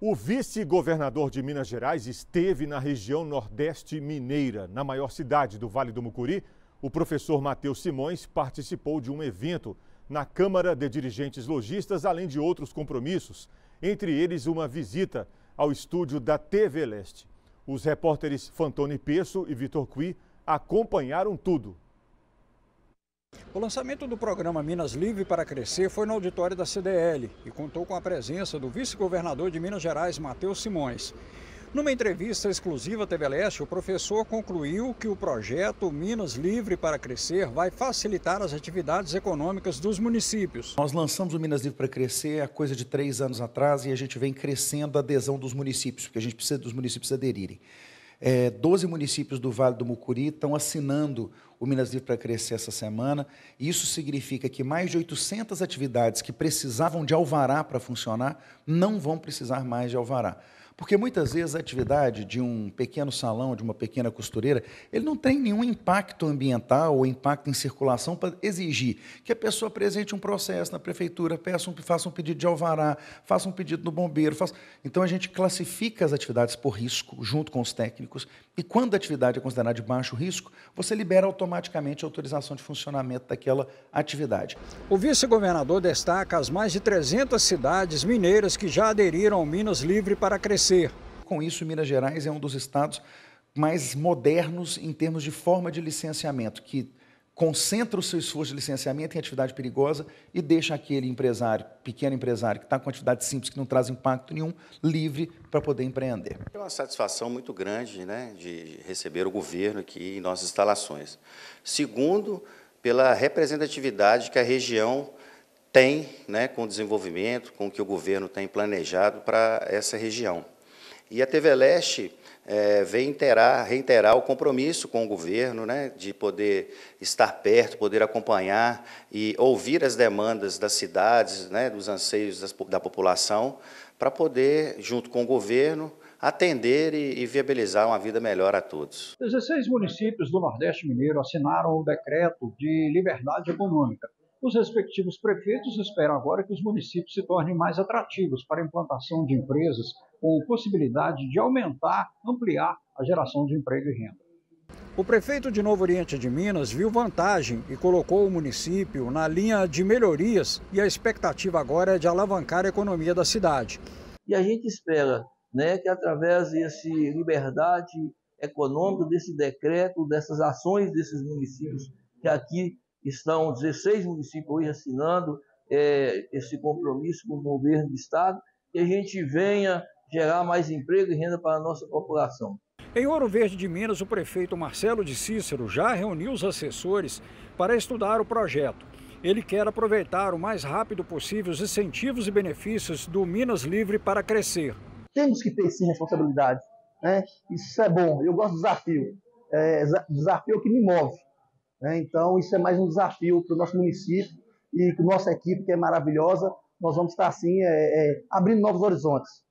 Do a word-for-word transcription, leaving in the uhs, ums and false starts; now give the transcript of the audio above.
O vice-governador de Minas Gerais esteve na região Nordeste Mineira, na maior cidade do Vale do Mucuri. O professor Matheus Simões participou de um evento na Câmara de Dirigentes Lojistas, além de outros compromissos, entre eles uma visita ao estúdio da T V Leste. Os repórteres Fantoni Pesso e Vitor Cui acompanharam tudo. O lançamento do programa Minas Livre para Crescer foi no auditório da C D L e contou com a presença do vice-governador de Minas Gerais, Matheus Simões. Numa entrevista exclusiva à T V Leste, o professor concluiu que o projeto Minas Livre para Crescer vai facilitar as atividades econômicas dos municípios. Nós lançamos o Minas Livre para Crescer há coisa de três anos atrás e a gente vem crescendo a adesão dos municípios, porque a gente precisa dos municípios aderirem. É, doze municípios do Vale do Mucuri estão assinando o Minas Livre para Crescer essa semana. Isso significa que mais de oitocentas atividades que precisavam de alvará para funcionar não vão precisar mais de alvará. Porque muitas vezes a atividade de um pequeno salão, de uma pequena costureira, ele não tem nenhum impacto ambiental ou impacto em circulação para exigir que a pessoa apresente um processo na prefeitura, peça um, faça um pedido de alvará, faça um pedido no bombeiro. Faça... Então a gente classifica as atividades por risco, junto com os técnicos, e quando a atividade é considerada de baixo risco, você libera automaticamente a autorização de funcionamento daquela atividade. O vice-governador destaca as mais de trezentas cidades mineiras que já aderiram ao Minas Livre para Crescer. Com isso, Minas Gerais é um dos estados mais modernos em termos de forma de licenciamento, que concentra o seu esforço de licenciamento em atividade perigosa e deixa aquele empresário, pequeno empresário, que está com atividade simples, que não traz impacto nenhum, livre para poder empreender. É uma satisfação muito grande, né, de receber o governo aqui em nossas instalações. Segundo, pela representatividade que a região tem, né, com o desenvolvimento, com o que o governo tem planejado para essa região. E a T V Leste é, vem reiterar, reiterar o compromisso com o governo, né, de poder estar perto, poder acompanhar e ouvir as demandas das cidades, né, dos anseios das, da população, para poder, junto com o governo, atender e, e viabilizar uma vida melhor a todos. dezesseis municípios do Nordeste Mineiro assinaram o decreto de liberdade econômica. Os respectivos prefeitos esperam agora que os municípios se tornem mais atrativos para a implantação de empresas com possibilidade de aumentar, ampliar a geração de emprego e renda. O prefeito de Novo Oriente de Minas viu vantagem e colocou o município na linha de melhorias e a expectativa agora é de alavancar a economia da cidade. E a gente espera, né, que através desse liberdade econômica, desse decreto, dessas ações desses municípios que aqui estão dezesseis municípios hoje assinando é, esse compromisso com o governo do estado, que a gente venha gerar mais emprego e renda para a nossa população. Em Ouro Verde de Minas, o prefeito Marcelo de Cícero já reuniu os assessores para estudar o projeto. Ele quer aproveitar o mais rápido possível os incentivos e benefícios do Minas Livre para Crescer. Temos que ter sim responsabilidade, né? Isso é bom, eu gosto do desafio, é, desafio que me move. Então, isso é mais um desafio para o nosso município e com nossa equipe, que é maravilhosa, nós vamos estar, assim, é, é, abrindo novos horizontes.